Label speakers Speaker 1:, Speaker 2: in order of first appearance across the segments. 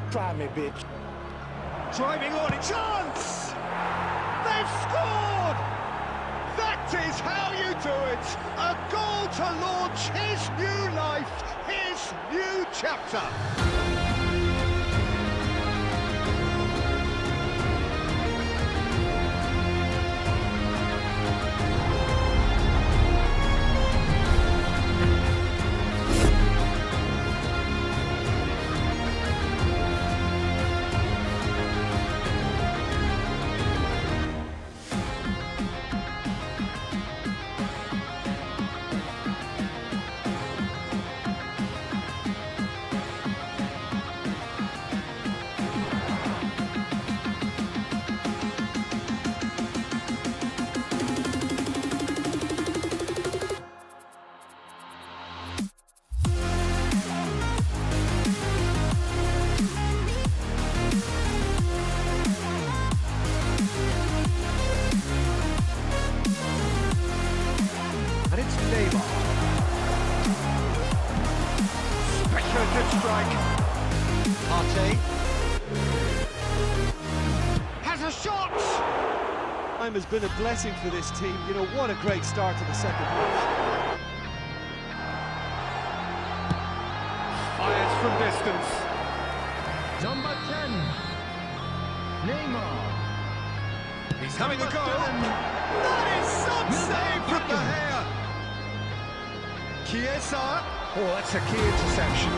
Speaker 1: Try me, bitch.
Speaker 2: Driving on, chance! They've scored! That is how you do it! A goal to launch his new life, his new chapter! Speculative strike. Partey has a shot.
Speaker 3: Time has been a blessing for this team. You know, what a great start to the second half.
Speaker 2: Fires from distance.
Speaker 4: Number 10, Neymar.
Speaker 2: He's having a go. That is some save from the hair. Chiesa. Oh, that's a key interception.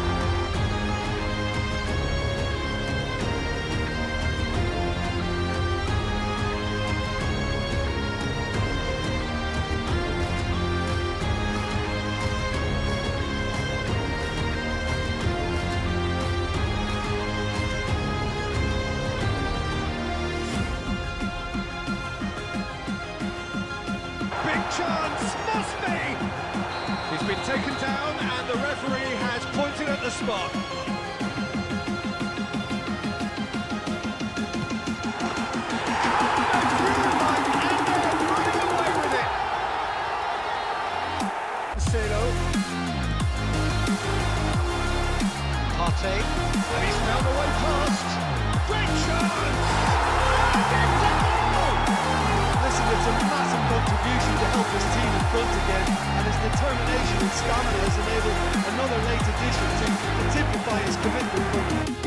Speaker 2: Big chance, must be! He's been taken down and the referee has pointed at the spot. Partey, and he's found a way past. Great chance!
Speaker 3: Listen, it's a massive contribution to help his team in front again, and his determination and stamina has enabled another late addition to typify his commitment.